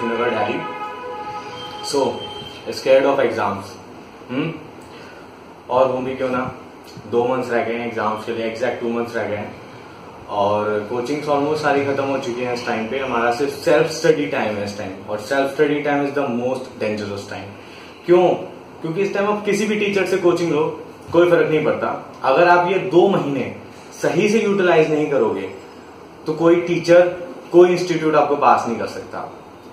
Nagar, Delhi. So, scared of exams? और वो भी क्यों ना, 2 मंथ्स रह गए हैं एग्जाम्स के लिए, एग्जैक्ट 2 मंथ्स रह गए हैं और कोचिंग्स ऑलमोस्ट सारी खत्म हो चुकी हैं इस टाइम पे। हमारा सिर्फ सेल्फ स्टडी टाइम है इस टाइम, और self study time is the most dangerous time. क्यों? क्योंकि इस टाइम आप किसी भी टीचर से कोचिंग लो, कोई फर्क नहीं पड़ता। अगर आप ये 2 महीने सही से यूटिलाइज नहीं करोगे तो कोई टीचर, कोई इंस्टीट्यूट आपको पास नहीं कर सकता।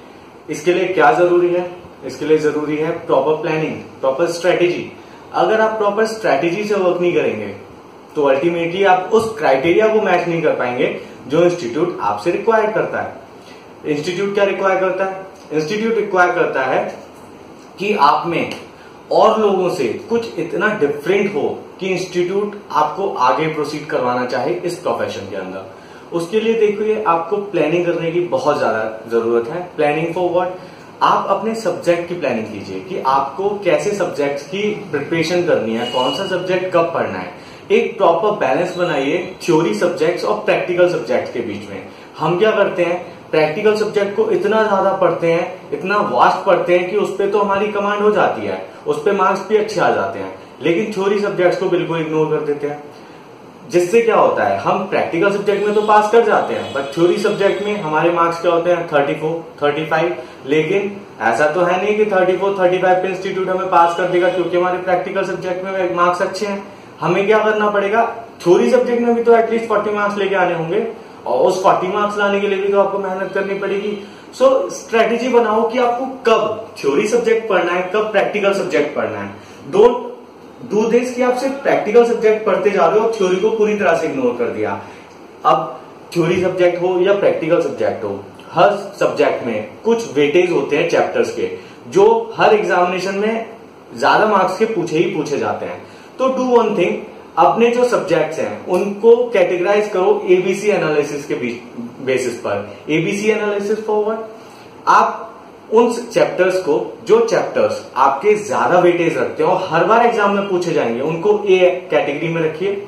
इसके लिए क्या जरूरी है? इसके लिए जरूरी है प्रॉपर प्लानिंग, प्रॉपर स्ट्रेटेजी। अगर आप प्रॉपर स्ट्रेटेजी से वर्क नहीं करेंगे तो अल्टीमेटली आप उस क्राइटेरिया को मैच नहीं कर पाएंगे जो इंस्टीट्यूट आपसे रिक्वायर करता है। इंस्टीट्यूट क्या रिक्वायर करता है? इंस्टीट्यूट रिक्वायर करता है कि आप में और लोगों से कुछ इतना डिफरेंट हो कि इंस्टीट्यूट आपको आगे प्रोसीड करवाना चाहे इस प्रोफेशन के अंदर। उसके लिए देखिए, आपको प्लानिंग करने की बहुत ज्यादा जरूरत है। Planning for what? आप अपने सब्जेक्ट की प्लानिंग कीजिए कि आपको कैसे सब्जेक्ट्स की प्रिपरेशन करनी है, कौन सा सब्जेक्ट कब पढ़ना है। एक प्रॉपर बैलेंस बनाइए थ्योरी सब्जेक्ट्स और प्रैक्टिकल सब्जेक्ट्स के बीच में। हम क्या करते हैं, प्रैक्टिकल सब्जेक्ट को इतना ज्यादा पढ़ते हैं, इतना वास्ट पढ़ते हैं कि उस पर तो हमारी कमांड हो जाती है, उस पर मार्क्स भी अच्छे आ जाते हैं, लेकिन थ्योरी सब्जेक्ट्स को बिल्कुल इग्नोर कर देते हैं। जिससे क्या होता है, हम प्रैक्टिकल सब्जेक्ट में तो पास कर जाते हैं, बट थ्योरी सब्जेक्ट में हमारे मार्क्स क्या होते हैं? 34, 35। लेकिन ऐसा तो है नहीं कि 34, 35 पे इंस्टीट्यूट हमें पास कर देगा क्योंकि हमारे प्रैक्टिकल सब्जेक्ट में मार्क्स अच्छे हैं। हमें क्या करना पड़ेगा? थ्योरी सब्जेक्ट में भी तो एटलीस्ट 40 मार्क्स लेके आने होंगे, और उस 40 मार्क्स लाने के लिए भी तो आपको मेहनत करनी पड़ेगी। सो स्ट्रेटेजी बनाओ कि आपको कब थ्योरी सब्जेक्ट पढ़ना है, कब प्रैक्टिकल सब्जेक्ट पढ़ना है। डोंट डू दिस कि आप सिर्फ प्रैक्टिकल सब्जेक्ट पढ़ते जा रहे हो, थ्योरी को पूरी तरह से इग्नोर कर दिया। अब थ्योरी सब्जेक्ट हो या प्रैक्टिकल सब्जेक्ट हो, हर सब्जेक्ट में कुछ वेटेज होते हैं चैप्टर्स के, जो हर एग्जामिनेशन में ज्यादा मार्क्स के पूछे ही पूछे जाते हैं। तो डू वन थिंग, अपने जो सब्जेक्ट्स हैं उनको कैटेगराइज करो एबीसी एनालिसिस के बेसिस पर। ABC analysis for what? आप उन चैप्टर्स को, जो चैप्टर्स आपके ज्यादा वेटेज रखते हो, हर बार एग्जाम में पूछे जाएंगे, उनको ए कैटेगरी में रखिए,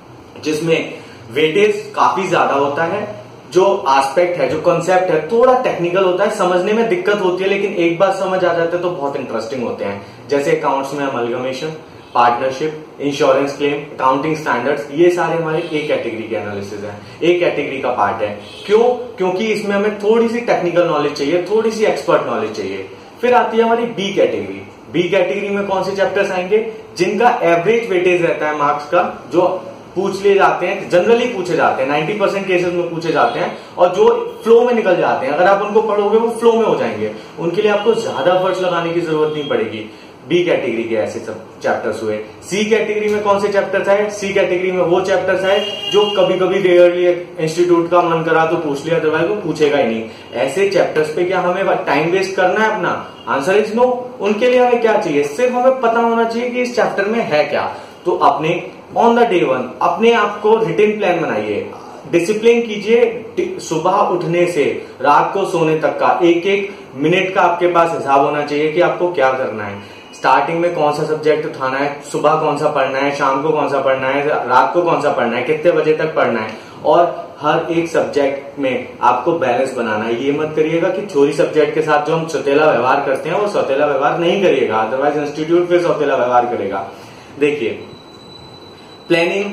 जिसमें वेटेज काफी ज्यादा होता है। जो एस्पेक्ट है, जो कॉन्सेप्ट है, थोड़ा टेक्निकल होता है, समझने में दिक्कत होती है, लेकिन एक बार समझ आ जाते हैं तो बहुत इंटरेस्टिंग होते हैं। जैसे अकाउंट्स में amalgamation, partnership, insurance claim, accounting standards, ये सारे हमारे ए कैटेगरी के एनालिसिस हैं, ए कैटेगरी का पार्ट है। क्यों? क्योंकि इसमें हमें थोड़ी सी टेक्निकल नॉलेज चाहिए, थोड़ी सी एक्सपर्ट नॉलेज चाहिए। फिर आती है हमारी बी कैटेगरी। बी कैटेगरी में कौन से चैप्टर्स आएंगे? जिनका एवरेज वेटेज रहता है मार्क्स का, जो पूछ लिए जाते हैं, जनरली पूछे जाते हैं, 90% केसेस में पूछे जाते हैं, और जो फ्लो में निकल जाते हैं। अगर आप उनको पढ़ोगे वो फ्लो में हो जाएंगे, उनके लिए आपको ज्यादा एफर्ट्स लगाने की जरूरत नहीं पड़ेगी। बी कैटेगरी के ऐसे सब चैप्टर्स हुए। सी कैटेगरी में कौन से चैप्टर्स है? सी कैटेगरी में वो चैप्टर्स है जो कभी कभी रेयरली इंस्टीट्यूट का मन करा तो पूछ लिया, अदरवाइज वो पूछेगा ही नहीं। ऐसे चैप्टर्स पे क्या हमें टाइम वेस्ट करना है अपना? Answer is no. उनके लिए हमें क्या चाहिए? सिर्फ हमें पता होना चाहिए कि इस चैप्टर में है क्या। तो अपने ऑन द डे 1 अपने आप को रिटन प्लान बनाइए, डिसिप्लिन कीजिए। सुबह उठने से रात को सोने तक का एक एक मिनट का आपके पास हिसाब होना चाहिए कि आपको क्या करना है। स्टार्टिंग में कौन सा सब्जेक्ट उठाना है, सुबह कौन सा पढ़ना है, शाम को कौन सा पढ़ना है, रात को कौन सा पढ़ना है, कितने बजे तक पढ़ना है, और हर एक सब्जेक्ट में आपको बैलेंस बनाना है। ये मत करिएगा कि थ्योरी सब्जेक्ट के साथ जो हम सौतेला व्यवहार करते हैं वो सौतेला व्यवहार नहीं करिएगा, अदरवाइज इंस्टीट्यूट फिर सौतेला व्यवहार करेगा। देखिए, प्लानिंग,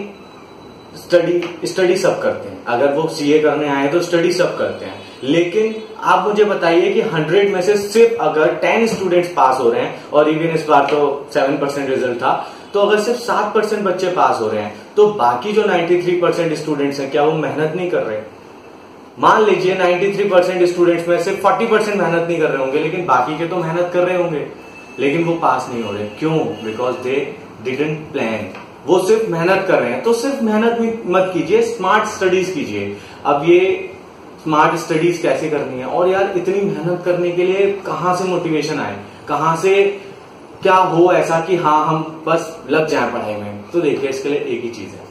स्टडी सब करते हैं। अगर वो सीए करने आए तो स्टडी सब करते हैं, लेकिन आप मुझे बताइए कि 100 में से सिर्फ अगर 10 स्टूडेंट्स पास हो रहे हैं, और इवन इस बार तो 7% रिजल्ट था, तो अगर सिर्फ 7% बच्चे पास हो रहे हैं तो बाकी जो 93% स्टूडेंट्स हैं, क्या वो मेहनत नहीं कर रहे? मान लीजिए 93% स्टूडेंट्स में सिर्फ 40% मेहनत नहीं कर रहे होंगे, लेकिन बाकी के तो मेहनत कर रहे होंगे, लेकिन वो पास नहीं हो रहे। क्यों? Because they didn't plan. वो सिर्फ मेहनत कर रहे हैं। तो सिर्फ मेहनत मत कीजिए, स्मार्ट स्टडीज कीजिए। अब ये स्मार्ट स्टडीज कैसे करनी है, और यार इतनी मेहनत करने के लिए कहां से मोटिवेशन आए, कहां से क्या हो ऐसा कि हाँ हम बस लग जाए पढ़ाई में? तो देखिए, इसके लिए एक ही चीज है,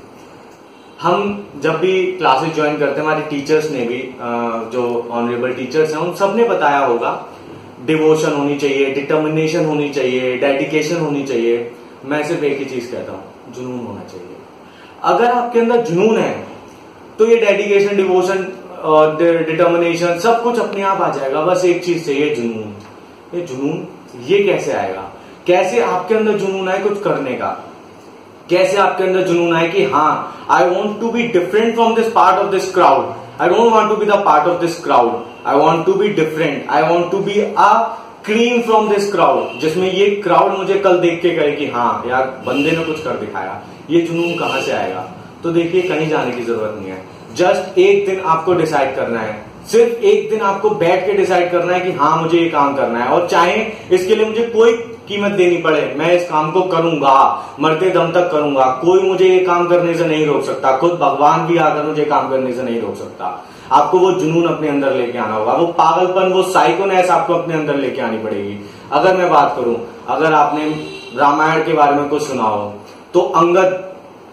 हम जब भी क्लासेस ज्वाइन करते हैं, हमारे टीचर्स ने भी, जो ऑनरेबल टीचर्स हैं, उन सब ने बताया होगा, डिवोशन होनी चाहिए, डिटर्मिनेशन होनी चाहिए, डेडिकेशन होनी चाहिए। मैं सिर्फ एक ही चीज कहता हूं, जुनून होना चाहिए। अगर आपके अंदर जुनून है तो ये डेडिकेशन, डिवोशन डिटर्मिनेशन, सब कुछ अपने आप आ जाएगा। बस एक चीज चाहिए, जुनून। ये जुनून ये कैसे आएगा? कैसे आपके अंदर जुनून आए कुछ करने का? कैसे आपके अंदर जुनून आए कि हाँ, I want to be different from this part of this crowd, I don't want to be the part of this crowd, I want to be different, I want to be a cream from this crowd, जिसमें ये crowd मुझे कल देख के कहे कि हाँ यार, बंदे ने कुछ कर दिखाया। ये जुनून कहां से आएगा? तो देखिए, कहीं जाने की जरूरत नहीं है। जस्ट एक दिन आपको डिसाइड करना है, सिर्फ एक दिन आपको बैठ के डिसाइड करना है कि हाँ, मुझे ये काम करना है, और चाहे इसके लिए मुझे कोई कीमत देनी पड़े, मैं इस काम को करूंगा, मरते दम तक करूंगा। कोई मुझे ये काम करने से नहीं रोक सकता, खुद भगवान भी आकर मुझे काम करने से नहीं रोक सकता। आपको वो जुनून अपने अंदर लेके आना होगा, वो पागलपन, वो साइकोनेस आपको अपने अंदर लेके आनी पड़ेगी। अगर मैं बात करूं, अगर आपने रामायण के बारे में कुछ सुना हो, तो अंगद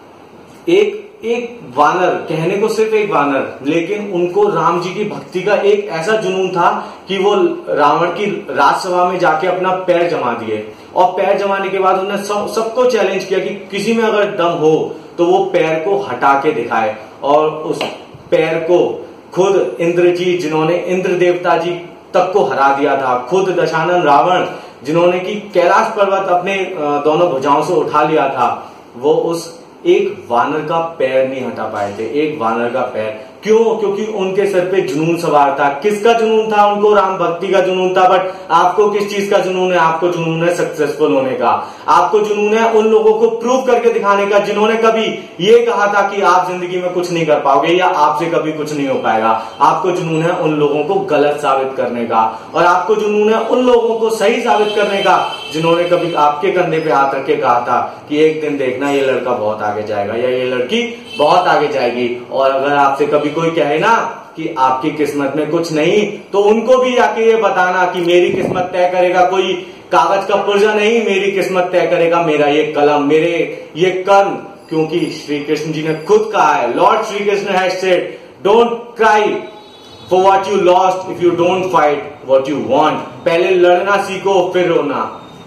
एक वानर, कहने को सिर्फ एक वानर, लेकिन उनको राम जी की भक्ति का एक ऐसा जुनून था कि वो रावण की राजसभा में जाके अपना पैर जमा दिए, और पैर जमाने के बाद उन्होंने सबको चैलेंज किया कि किसी में अगर दम हो तो वो पैर को हटा के दिखाए। और उस पैर को खुद इंद्र जी, जिन्होंने इंद्र देवता जी तक को हरा दिया था, खुद दशानन रावण, जिन्होंने की कैलाश पर्वत अपने दोनों भुजाओं से उठा लिया था, वो उस एक वानर का पैर नहीं हटा पाए थे। एक वानर का पैर क्यों? क्योंकि उनके सर पे जुनून सवार था। किसका जुनून था? उनको राम भक्ति का जुनून था। बट आपको किस चीज का जुनून है? आपको जुनून है सक्सेसफुल होने का। आपको जुनून है उन लोगों को प्रूव करके दिखाने का जिन्होंने कभी ये कहा था कि आप जिंदगी में कुछ नहीं कर पाओगे या आपसे कभी कुछ नहीं हो पाएगा। आपको जुनून है उन लोगों को गलत साबित करने का, और आपको जुनून है उन लोगों को सही साबित करने का जिन्होंने कभी आपके कंधे पे हाथ रख के कहा था कि एक दिन देखना, ये लड़का बहुत आगे जाएगा या ये लड़की बहुत आगे जाएगी। और अगर आपसे कभी कोई कहे ना कि आपकी किस्मत में कुछ नहीं, तो उनको भी आके ये बताना कि मेरी किस्मत तय करेगा कोई कागज का पुर्जा नहीं, मेरी किस्मत तय करेगा मेरा ये कलम, मेरे ये कर्म। क्योंकि श्री कृष्ण जी ने खुद कहा है, lord Shri Krishna has said, don't cry for what you lost if you don't fight what you want. पहले लड़ना सीखो फिर रोना।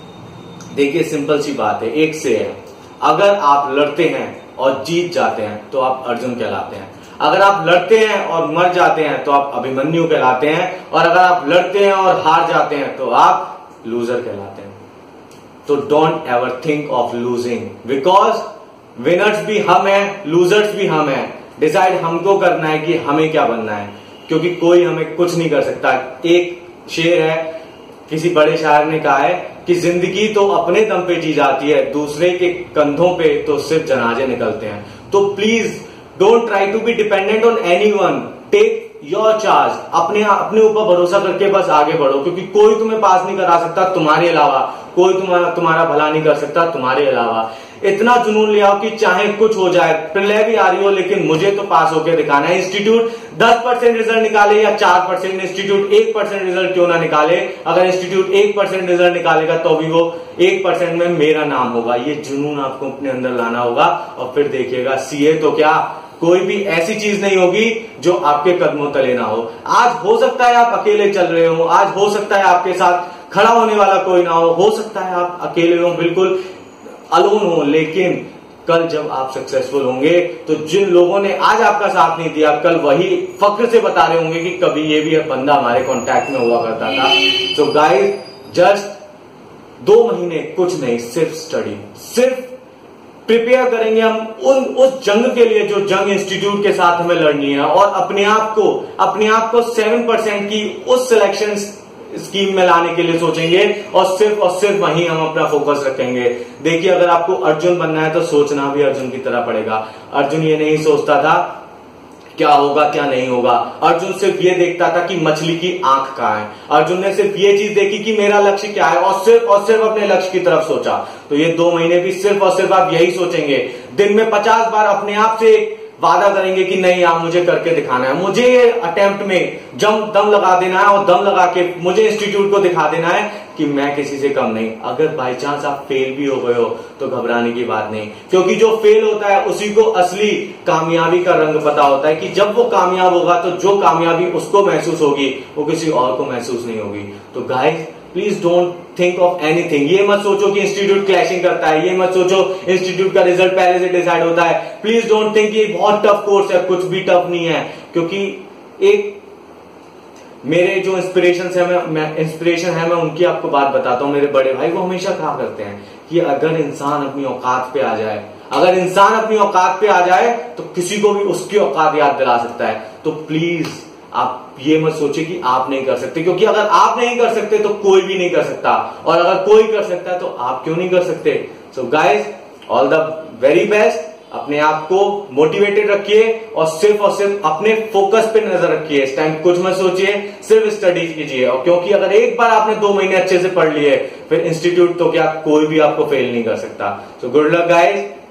देखिए, सिंपल सी बात है, एक से है, अगर आप लड़ते हैं और जीत जाते हैं तो आप अर्जुन कहलाते हैं। अगर आप लड़ते हैं और मर जाते हैं तो आप अभिमन्यु कहलाते हैं, और अगर आप लड़ते हैं और हार जाते हैं तो आप लूजर कहलाते हैं। तो don't ever think of losing, because winners भी हम हैं, लूजर्स भी हम हैं। डिसाइड हमको करना है कि हमें क्या बनना है, क्योंकि कोई हमें कुछ नहीं कर सकता। एक शेर है, किसी बड़े शायर ने कहा है कि जिंदगी तो अपने दम पे जी जाती है, दूसरे के कंधों पे तो सिर्फ जनाजे निकलते हैं। तो please don't try to be dependent on anyone, take your charge. अपने ऊपर भरोसा करके बस आगे बढ़ो, क्योंकि कोई तुम्हें पास नहीं करा सकता तुम्हारे अलावा, कोई तुम्हारा भला नहीं कर सकता तुम्हारे अलावा। इतना जुनून ले आओ कि चाहे कुछ हो जाए, प्रलय भी आ रही हो, लेकिन मुझे तो पास होकर दिखाना है। इंस्टीट्यूट 10% रिजल्ट निकाले या 4%, इंस्टीट्यूट 1% रिजल्ट क्यों ना निकाले, अगर इंस्टीट्यूट 1% रिजल्ट निकालेगा तो भी वो 1% में मेरा नाम होगा। ये जुनून आपको अपने अंदर लाना होगा, और फिर देखिएगा, सीए तो क्या, कोई भी ऐसी चीज नहीं होगी जो आपके कदमों तले ना हो। आज हो सकता है आप अकेले चल रहे हो, आज हो सकता है आपके साथ खड़ा होने वाला कोई ना हो सकता है आप अकेले हो, बिल्कुल अलोन हो, लेकिन कल जब आप सक्सेसफुल होंगे तो जिन लोगों ने आज आपका साथ नहीं दिया, कल वही फक्र से बता रहे होंगे कि कभी ये भी बंदा हमारे कांटेक्ट में हुआ करता था। तो गाइस, जस्ट 2 महीने कुछ नहीं, सिर्फ स्टडी, सिर्फ प्रिपेयर करेंगे हम उस जंग के लिए जो जंग इंस्टीट्यूट के साथ हमें लड़नी है, और अपने आप को 7% की उस सिलेक्शन स्कीम में लाने के लिए सोचेंगे, और सिर्फ वहीं हम अपना फोकस रखेंगे। देखिए, अगर आपको अर्जुन बनना है तो सोचना भी अर्जुन की तरह पड़ेगा। अर्जुन ये नहीं सोचता था क्या होगा क्या नहीं होगा, अर्जुन सिर्फ ये देखता था कि मछली की आंख कहाँ है। अर्जुन ने सिर्फ ये चीज देखी कि मेरा लक्ष्य क्या है, और सिर्फ अपने लक्ष्य की तरफ सोचा। तो ये 2 महीने भी सिर्फ और सिर्फ आप यही सोचेंगे। दिन में 50 बार अपने आप से वादा करेंगे कि नहीं, आप मुझे करके दिखाना है, मुझे ये अटेम्प्ट में दम लगा देना है, और दम लगा के मुझे इंस्टीट्यूट को दिखा देना है कि मैं किसी से कम नहीं। अगर बाई चांस आप फेल भी हो गए हो तो घबराने की बात नहीं, क्योंकि जो फेल होता है उसी को असली कामयाबी का रंग पता होता है कि जब वो कामयाब होगा तो जो कामयाबी उसको महसूस होगी वो किसी और को महसूस नहीं होगी। तो guys, please don't think of anything. ये मत सोचो कि इंस्टीट्यूट क्लैशिंग करता है, ये मत सोचो इंस्टीट्यूट का रिजल्ट पहले से डिसाइड होता है। प्लीज डोंट थिंक ये बहुत टफ कोर्स है, कुछ भी टफ नहीं है, क्योंकि एक मेरे जो इंस्पिरेशन है मैं उनकी आपको बात बताता हूँ। मेरे बड़े भाई वो हमेशा कहा करते हैं कि अगर इंसान अपनी औकात पे आ जाए, अगर इंसान अपनी औकात पे आ जाए तो किसी को भी उसकी औकात याद दिला सकता है। तो प्लीज आप ये मत सोचिए कि आप नहीं कर सकते, क्योंकि अगर आप नहीं कर सकते तो कोई भी नहीं कर सकता, और अगर कोई कर सकता है तो आप क्यों नहीं कर सकते। So guys, all the very best. अपने आप को मोटिवेटेड रखिए और सिर्फ अपने फोकस पे नजर रखिए। इस टाइम कुछ मत सोचिए, सिर्फ स्टडी कीजिए। और क्योंकि अगर एक बार आपने 2 महीने अच्छे से पढ़ लिए, फिर इंस्टीट्यूट तो क्या कोई भी आपको फेल नहीं कर सकता। So good luck guys.